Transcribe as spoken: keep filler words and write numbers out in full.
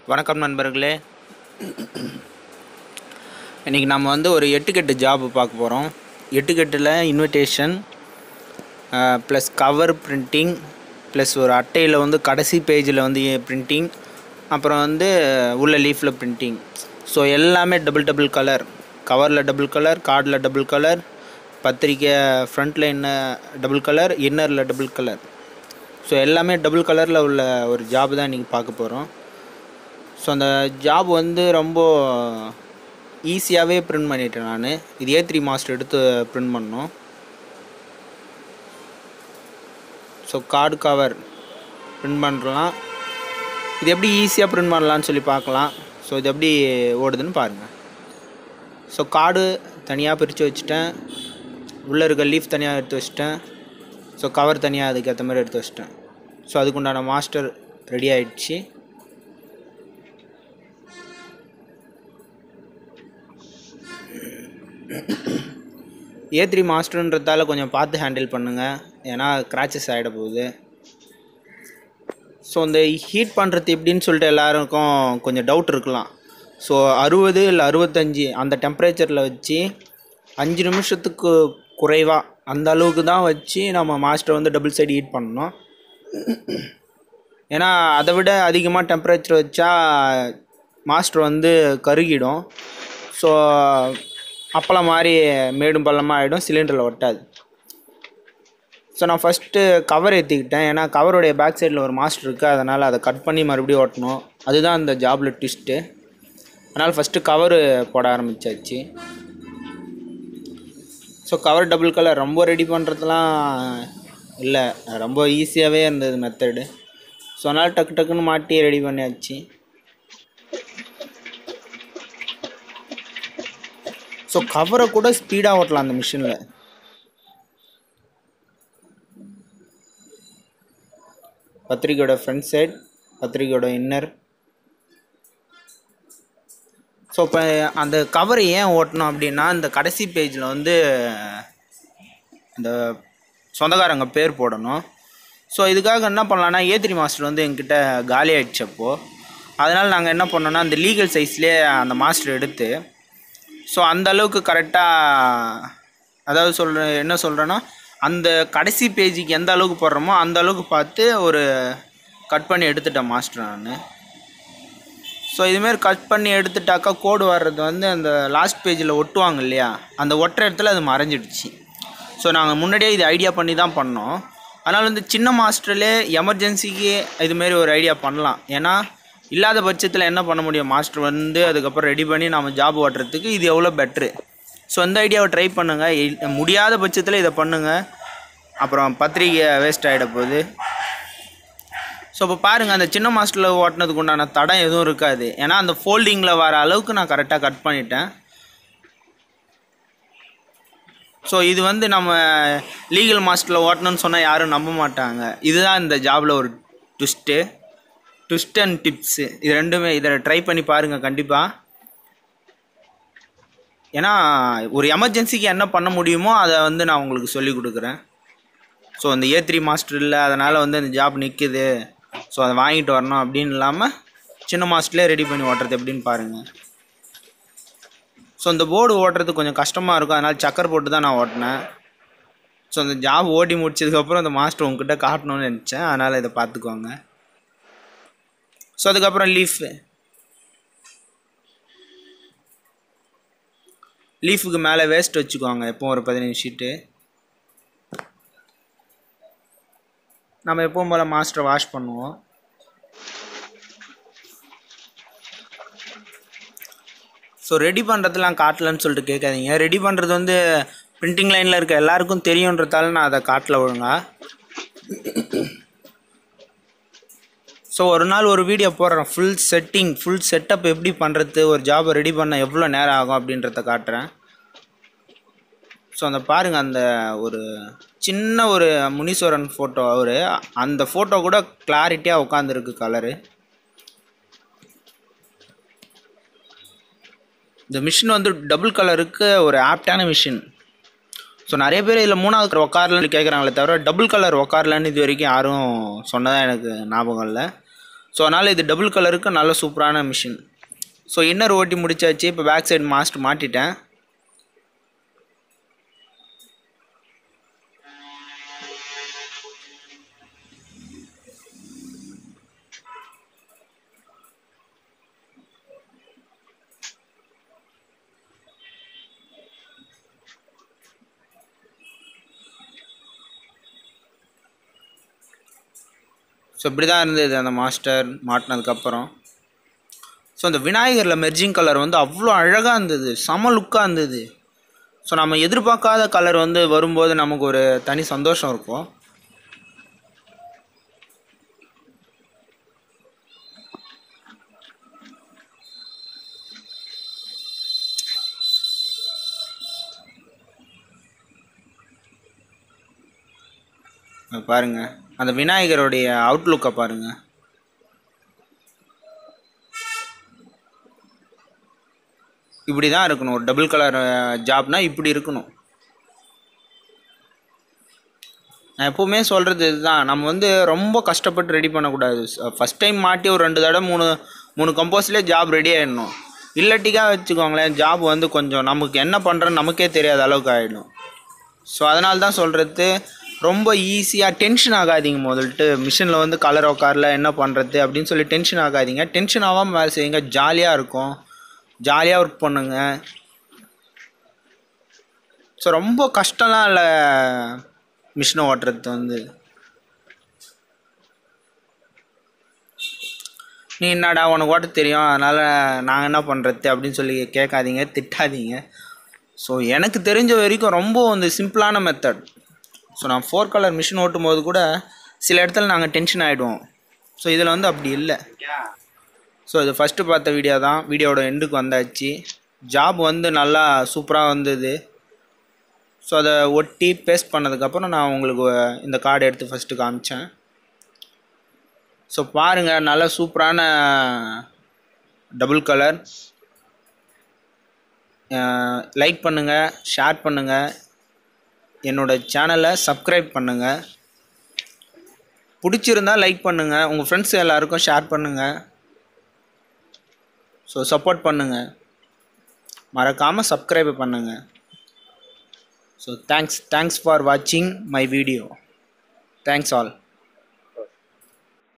வணக்கம் நண்பர்களே. இன்றைக்கி நம்ம வந்து ஒரு எட்டுக்கெட்டு ஜாப் பார்க்க போகிறோம். எட்டுக்கெட்டில் invitation plus cover printing plus ஒரு அட்டையில் வந்து கடைசி பேஜில் வந்து பிரிண்டிங், அப்புறம் வந்து உள்ள லீஃபில் பிரிண்டிங். ஸோ எல்லாமே டபுள் டபுள் கலர், கவரில் டபுள் கலர், கார்டில் டபுள் கலர், பத்திரிக்கை ஃப்ரண்ட்டில் என்ன டபுள் கலர், இன்னரில் டபுள் கலர். ஸோ எல்லாமே டபுள் கலரில் உள்ள ஒரு ஜாப் தான் இன்றைக்கி பார்க்க போகிறோம். ஸோ அந்த ஜாப் வந்து ரொம்ப ஈஸியாகவே பிரிண்ட் பண்ணிட்டேன் நான். இது ஏ த்ரீ மாஸ்டர் எடுத்து பிரிண்ட் பண்ணோம். ஸோ கார்டு கவர் பிரிண்ட் பண்ணலாம். இது எப்படி ஈஸியாக பிரிண்ட் பண்ணலான்னு சொல்லி பார்க்கலாம். ஸோ இது எப்படி ஓடுதுன்னு பாருங்கள். ஸோ கார்டு தனியாக பிரித்து வச்சுட்டேன், உள்ளே இருக்க லீஃப் தனியாக எடுத்து வச்சுட்டேன், ஸோ கவர் தனியாக அதுக்கேற்ற மாதிரி எடுத்து வச்சிட்டேன். ஸோ அதுக்குண்டான மாஸ்டர் ரெடி ஆகிடுச்சு. ஏ த்ரீ மாஸ்டர்ன்றதால கொஞ்சம் பார்த்து ஹேண்டில் பண்ணுங்கள், ஏன்னா கிராச்சஸ் ஆகிட போகுது. ஸோ இந்த ஹீட் பண்ணுறது எப்படின்னு சொல்லிட்டு எல்லாருக்கும் கொஞ்சம் டவுட் இருக்கலாம். ஸோ அறுபது இல்லை அறுபத்தஞ்சி அந்த டெம்பரேச்சரில் வச்சு அஞ்சு நிமிஷத்துக்கு குறைவாக அந்த அளவுக்கு தான் வச்சு நம்ம மாஸ்டர் வந்து டபுள் சைடு ஹீட் பண்ணணும். ஏன்னா அதை விட அதிகமாக டெம்பரேச்சர் வச்சா மாஸ்டர் வந்து கருகிடும். ஸோ அப்பளம் மாதிரி மேடும் பள்ளமாக ஆகிடும், சிலிண்டரில் ஒட்டாது. ஸோ நான் ஃபஸ்ட்டு கவர் ஏற்றிக்கிட்டேன், ஏன்னா கவருடைய பேக் சைடில் ஒரு மாஸ்டர் இருக்குது, அதனால் அதை கட் பண்ணி மறுபடியும் ஓட்டணும். அதுதான் அந்த ஜாபில் ட்விஸ்ட்டு. அதனால் ஃபஸ்ட்டு கவரு போட ஆரம்பித்தாச்சு. ஸோ கவர் டபுள் கலர் ரொம்ப ரெடி பண்ணுறதுலாம் இல்லை, ரொம்ப ஈஸியாகவே இருந்தது மெத்தடு. ஸோ அதனால் டக்கு டக்குன்னு மாட்டி ரெடி பண்ணியாச்சு. ஸோ கவரை கூட ஸ்பீடாக ஓட்டலாம் அந்த மிஷினில். பத்திரிக்கையோட ஃப்ரண்ட் சைட், பத்திரிக்கையோட இன்னர். ஸோ இப்போ அந்த கவரை ஏன் ஓட்டணும் அப்படின்னா, இந்த கடைசி பேஜில் வந்து இந்த சொந்தக்காரங்க பேர் போடணும். ஸோ இதுக்காக என்ன பண்ணலான்னா, ஏ த்ரீ மாஸ்டர் வந்து எங்கிட்ட காலி ஆகிடுச்சப்போ, அதனால் நாங்கள் என்ன பண்ணோன்னா அந்த லீகல் சைஸ்லேயே அந்த மாஸ்டர் எடுத்து, ஸோ அந்த அளவுக்கு கரெக்டாக, அதாவது சொல்கிற என்ன சொல்கிறேன்னா, அந்த கடைசி பேஜுக்கு எந்த அளவுக்கு போடுறோமோ அந்த அளவுக்கு பார்த்து ஒரு கட் பண்ணி எடுத்துட்டேன் மாஸ்டர் நான். ஸோ இதுமாரி கட் பண்ணி எடுத்துட்டாக்கா கோடு வர்றது வந்து அந்த லாஸ்ட் பேஜில் ஒட்டுவாங்க இல்லையா, அந்த ஒட்டுற இடத்துல அது மறைஞ்சிடுச்சு. ஸோ நாங்கள் முன்னாடியே இது ஐடியா பண்ணி தான் பண்ணோம். அதனால் வந்து சின்ன மாஸ்டர்லே எமர்ஜென்சிக்கு இதுமாரி ஒரு ஐடியா பண்ணலாம். ஏன்னா இல்லாத பட்சத்தில் என்ன பண்ண முடியும், மாஸ்டர் வந்து அதுக்கப்புறம் ரெடி பண்ணி நம்ம ஜாப் ஓட்டுறதுக்கு இது எவ்வளோ பெட்ரு. ஸோ இந்த ஐடியாவை ட்ரை பண்ணுங்கள். முடியாத பட்சத்தில் இதை பண்ணுங்கள், அப்புறம் பத்திரிக்கை வேஸ்ட் ஆகிட போகுது. ஸோ இப்போ பாருங்கள், அந்த சின்ன மாஸ்டரில் ஓட்டினதுக்கு உண்டான தடம் எதுவும் இருக்காது, ஏன்னா அந்த ஃபோல்டிங்கில் வர அளவுக்கு நான் கரெக்டாக கட் பண்ணிட்டேன். ஸோ இது வந்து நம்ம லீகல் மாஸ்டரில் ஓட்டணும்னு சொன்னால் யாரும் நம்ப மாட்டாங்க. இதுதான் இந்த ஜாபில் ஒரு ட்விஸ்ட்டு ட்விஸ்ட் அண்ட் டிப்ஸு. இது ரெண்டுமே இதை ட்ரை பண்ணி பாருங்கள் கண்டிப்பாக. ஏன்னா ஒரு எமர்ஜென்சிக்கு என்ன பண்ண முடியுமோ அதை வந்து நான் உங்களுக்கு சொல்லி கொடுக்குறேன். ஸோ அந்த ஏ த்ரீ மாஸ்டர் இல்லை, அதனால் வந்து அந்த ஜாப் நிற்குது, ஸோ அதை வாங்கிட்டு வரணும் அப்படின்னு இல்லாமல் சின்ன மாஸ்டர்லேயே ரெடி பண்ணி ஓட்டுறது எப்படின்னு பாருங்கள். ஸோ இந்த போர்டு ஓட்டுறது கொஞ்சம் கஷ்டமாக இருக்கும், அதனால் சக்கர் போட்டு தான் நான் ஓட்டினேன். ஸோ அந்த ஜாப் ஓட்டி முடிச்சதுக்கப்புறம் அந்த மாஸ்டர் உங்ககிட்ட காட்டணும்னு நினச்சேன், அதனால் இதை பார்த்துக்கோங்க. ஸோ அதுக்கப்புறம் லீஃபு லீஃபுக்கு மேலே வேஸ்ட் வச்சுக்குவாங்க எப்போவும் ஒரு பதினஞ்சு ஷீட்டு. நம்ம எப்பவும் போல் மாஸ்டர் வாஷ் பண்ணுவோம். ஸோ ரெடி பண்ணுறதுலாம் காட்டலன்னு சொல்லிட்டு கேட்காதீங்க. ரெடி பண்ணுறது வந்து பிரிண்டிங் லைனில் இருக்க எல்லாருக்கும் தெரியுன்றதால நான் அதை காட்டல ஒழுங்கா. ஸோ ஒரு நாள் ஒரு வீடியோ போடுறேன், ஃபுல் செட்டிங் ஃபுல் செட்டப் எப்படி பண்ணுறது, ஒரு ஜாபை ரெடி பண்ண எவ்வளோ நேரம் ஆகும் அப்படின்றத காட்டுறேன். ஸோ அந்த பாருங்கள், அந்த ஒரு சின்ன ஒரு முனீஸ்வரன் ஃபோட்டோ, அவர் அந்த ஃபோட்டோ கூட கிளாரிட்டியாக உட்காந்துருக்கு கலரு. இந்த மிஷின் வந்து டபுள் கலருக்கு ஒரு ஆப்டான மிஷின். ஸோ நிறைய பேர் இதில் மூணாவது கலர் உக்காரலன்னு கேட்குறாங்களே தவிர டபுள் கலர் உக்காரலன்னு இது வரைக்கும் யாரும் சொன்னதாக எனக்கு ஞாபகம் இல்லை. ஸோ அதனால் இது டபுள் கலருக்கு நல்ல சூப்பரான மிஷின். ஸோ இன்னர் ஓட்டி முடிச்சாச்சு. இப்போ பேக் சைடு மாஸ்ட் மாட்டிட்டேன். ஸோ இப்படி தான் இருந்தது அந்த மாஸ்டர் மாட்டினதுக்கப்புறம். ஸோ அந்த விநாயகரில் மெர்ஜிங் கலர் வந்து அவ்வளோ அழகாக இருந்தது, செம லுக்காக இருந்தது. ஸோ நம்ம எதிர்பார்க்காத கலர் வந்து வரும்போது நமக்கு ஒரு தனி சந்தோஷம் இருக்கும். பாருங்கள் அந்த விநாயகருடைய அவுட்லுக்கை பாருங்கள். இப்படி தான் இருக்கணும் ஒரு டபுள் கலர் ஜாப்னா, இப்படி இருக்கணும். நான் எப்போவுமே சொல்கிறது இதுதான், நம்ம வந்து ரொம்ப கஷ்டப்பட்டு ரெடி பண்ணக்கூடாது. ஃபஸ்ட் டைம் மாட்டி ஒரு ரெண்டு தடவை மூணு மூணு கம்போஸ்ட்லேயே ஜாப் ரெடி ஆகிடணும். இல்லட்டிக்காக வச்சுக்கோங்களேன், ஜாப் வந்து கொஞ்சம் நமக்கு என்ன பண்ணுறோன்னு நமக்கே தெரியாத அளவுக்கு ஆகிடும். ஸோ அதனால தான் சொல்கிறது, ரொம்ப ஈஸியாக டென்ஷன் ஆகாதீங்க. முதல்ட்டு மிஷினில் வந்து கலர் உட்காரல என்ன பண்ணுறது அப்படின்னு சொல்லி டென்ஷன் ஆகாதீங்க. டென்ஷன் ஆகாமல் வேலை செய்யுங்க, ஜாலியாக இருக்கும், ஜாலியாக ஒர்க் பண்ணுங்க. ஸோ ரொம்ப கஷ்டம்லாம் இல்லை மிஷினை ஓட்டுறது வந்து. நீ என்னடா உனக்கு ஓட்ட தெரியும் அதனால் நாங்கள் என்ன பண்ணுறது அப்படின்னு சொல்லி கேட்காதீங்க, திட்டாதீங்க. ஸோ எனக்கு தெரிஞ்ச வரைக்கும் ரொம்ப வந்து சிம்பிளான மெத்தட். ஸோ நான் ஃபோர் கலர் மிஷின் ஓட்டும் போது கூட சில இடத்துல நாங்கள் டென்ஷன் ஆகிடுவோம். ஸோ இதில் வந்து அப்படி இல்லை. ஸோ இது ஃபஸ்ட்டு பார்த்த வீடியோ தான், வீடியோட எண்டுக்கு வந்தாச்சு. ஜாப் வந்து நல்லா சூப்பராக வந்தது. ஸோ அதை ஒட்டி பேஸ்ட் பண்ணதுக்கப்புறம் நான் உங்களுக்கு இந்த கார்டு எடுத்து ஃபஸ்ட்டு காமிச்சேன். ஸோ பாருங்கள், நல்லா சூப்பரான டபுள் கலர். லைக் பண்ணுங்கள், ஷேர் பண்ணுங்கள், என்னோடய சேனலை சப்ஸ்கிரைப் பண்ணுங்கள். பிடிச்சிருந்தால் லைக் பண்ணுங்கள், உங்கள் ஃப்ரெண்ட்ஸ் எல்லாருக்கும் ஷேர் பண்ணுங்கள். ஸோ சப்போர்ட் பண்ணுங்கள், மறக்காமல் சப்ஸ்கிரைப் பண்ணுங்கள். ஸோ தேங்க்ஸ் தேங்க்ஸ் ஃபார் வாட்சிங் மை வீடியோ. Thanks all.